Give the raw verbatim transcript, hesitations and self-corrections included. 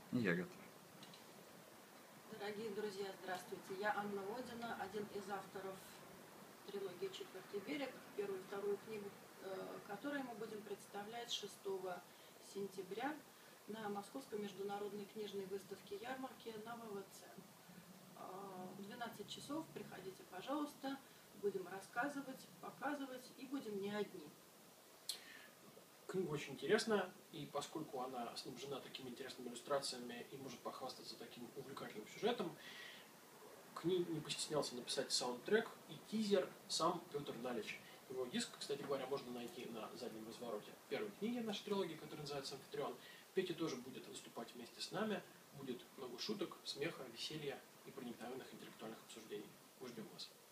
Я готов. Дорогие друзья, здравствуйте. Я Анна Водина, один из авторов трилогии «Четвертый берег», первую и вторую книгу, которую мы будем представлять шестого сентября на Московской международной книжной выставке ярмарки на вэ вэ цэ. В двенадцать часов приходите, пожалуйста, будем рассказывать, показывать и будем не одни. Книга очень интересная, и поскольку она снабжена такими интересными иллюстрациями и может похвастаться таким увлекательным сюжетом, к ней не постеснялся написать саундтрек и тизер сам Петр Налич. Его диск, кстати говоря, можно найти на заднем развороте первой книги нашей трилогии, которая называется «Амфитрион». Петя тоже будет выступать вместе с нами, будет много шуток, смеха, веселья и проникновенных интеллектуальных обсуждений. Мы ждем вас.